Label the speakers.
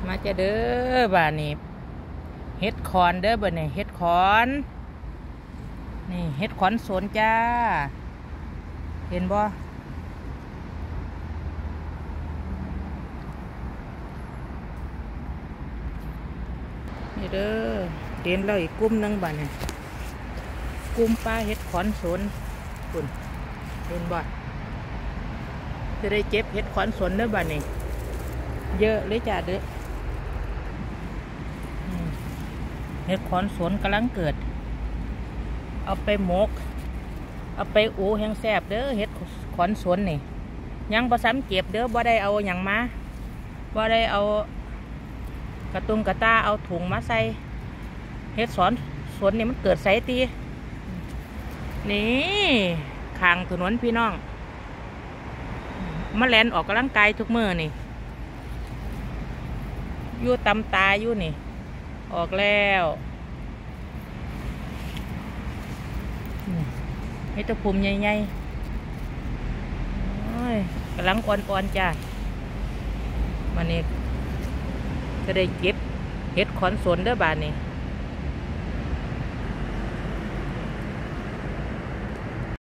Speaker 1: มาจะเด้อบ้านนี้เฮ็ดขอนเด้อบ้านนี้เฮ็ดขอนนี่เฮ็ดขอนสวนจ้าเห็นบ่นี่เด้อเห็นแล้วอีกกลุ่มนึงบ้านนี้กลุ่มปลาเฮ็ดขอนสวนคุณเห็นบ่จะได้เจ็บเฮ็ดขอนสวนเด้อบ้านนี้เยอะเลยจ้าเด้อเห็ดขอนสวนกำลังเกิดเอาไปหมกเอาไปอูแห้งแซ่บเด้อเห็ดขอนสวนนี่ยังบ่ซ้ำเก็บเด้อบ่ได้เอาหยังมาบ่ได้เอากระตุงกระตาเอาถุงมาใส่เห็ดสวนนี่มันเกิดไสตีนี่ข้างถนนพี่น้องมาแล่นออกกำลังกายทุกมื้อนี่อยู่ตำตาอยู่นี่ออกแล้วให้ตัวภูมิใหญ่ๆกำลังอ่อนๆจ้ามันนี่จะได้เก็บเห็ดขอนสนเด้อบานนี่